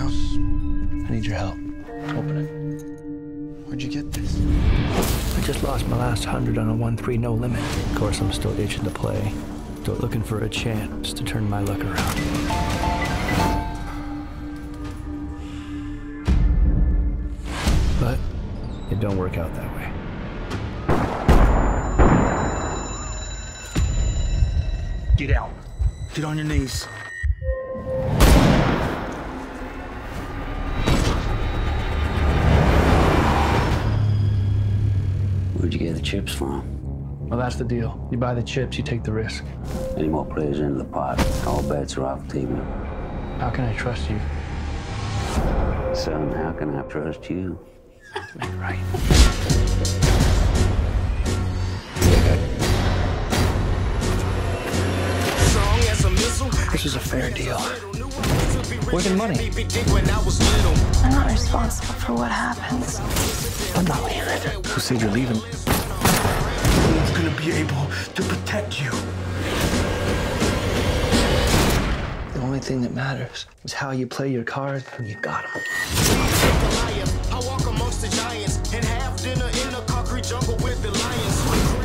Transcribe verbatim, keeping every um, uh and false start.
house. I need your help. Open it. Where'd you get this? I just lost my last hundred on a one three no limit. Of course, I'm still itching to play. Still looking for a chance to turn my luck around. But it don't work out that way. Get out. Get on your knees. Where'd you get the chips from? Well, that's the deal. You buy the chips, you take the risk. Any more players into the pot, all bets are off the table. How can I trust you? Son, how can I trust you? Make it right. This is a fair deal. Where's the money? I'm not responsible for what happens. I'm not leaving. Who said you're leaving? Who's gonna be able to protect you? The only thing that matters is how you play your cards when you got them. I walk amongst the giants and have dinner in the concrete jungle with the lions.